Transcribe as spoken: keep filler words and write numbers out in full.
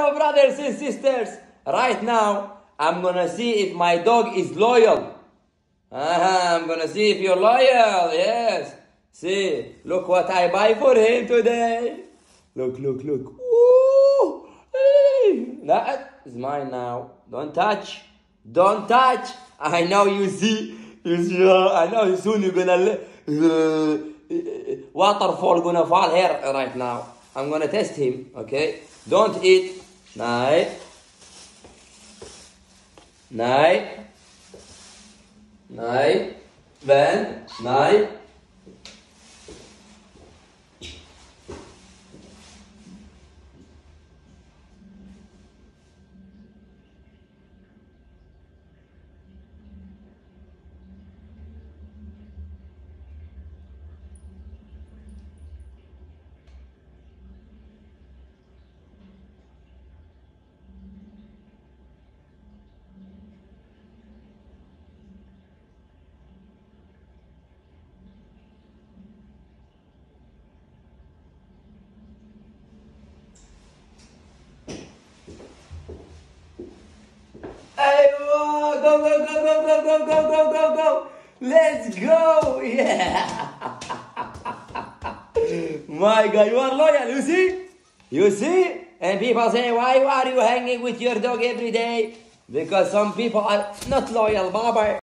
go, brothers and sisters. Right now, I'm gonna see if my dog is loyal. Uh-huh, I'm gonna see if you're loyal. Yes. See, look what I buy for him today. Look, look, look. Ooh, hey. That is mine now. Don't touch. Don't touch. I know you see. You see. Uh, I know soon you're gonna. Uh, waterfall gonna fall here right now. I'm gonna test him. Okay. Don't eat. Night. Night. Night. Then night. Hey, whoa, go, go, go, go, go, go, go, go, go, go. Let's go. Yeah. My God, you are loyal, you see? You see? And people say, why are you hanging with your dog every day? Because some people are not loyal, Baba.